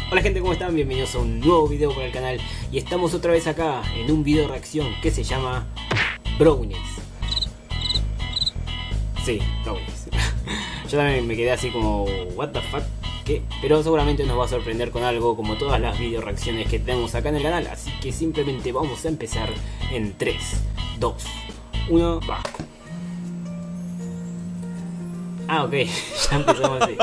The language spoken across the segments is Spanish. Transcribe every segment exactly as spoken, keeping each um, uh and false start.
Hola gente, ¿cómo están? Bienvenidos a un nuevo video para el canal. Y estamos otra vez acá en un video reacción que se llama Brownies. Sí, Brownies. Yo también me quedé así como what the fuck, ¿qué? Pero seguramente nos va a sorprender con algo, como todas las video reacciones que tenemos acá en el canal. Así que simplemente vamos a empezar en tres, dos, uno, va. Ah, ok, ya empezamos así.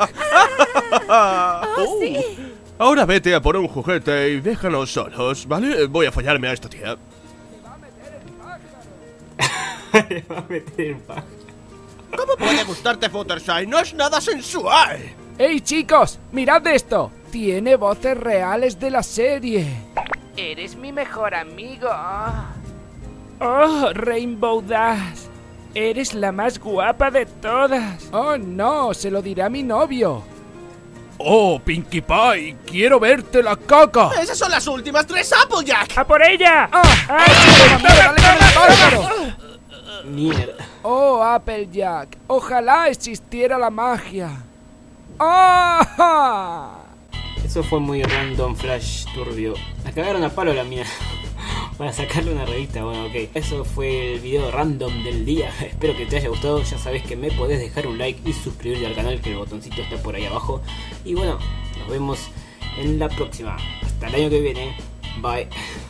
Oh, sí. Ahora vete a por un juguete y déjanos solos, ¿vale? Voy a follarme a esta tía. Le va a meter el pájaro. ¿Cómo puede gustarte Futtershine? No es nada sensual. ¡Hey chicos! ¡Mirad esto! Tiene voces reales de la serie. Eres mi mejor amigo. ¡Oh, Rainbow Dash! Eres la más guapa de todas. ¡Oh no! Se lo diré a mi novio. ¡Oh, Pinkie Pie! ¡Quiero verte la caca! ¡Esas son las últimas tres Applejack! ¡A por ella! ¡Ah! ¡Ay, chico, dale con el pájaro! Mierda. ¡Oh, Applejack! ¡Ojalá existiera la magia! ¡Ah! Eso fue muy random, flash turbio. La cagaron a palo la mina para sacarle una revista. Bueno, ok. Eso fue el video random del día. Espero que te haya gustado. Ya sabes que me podés dejar un like y suscribirte al canal, que el botoncito está por ahí abajo. Y bueno, nos vemos en la próxima. Hasta el año que viene. Bye.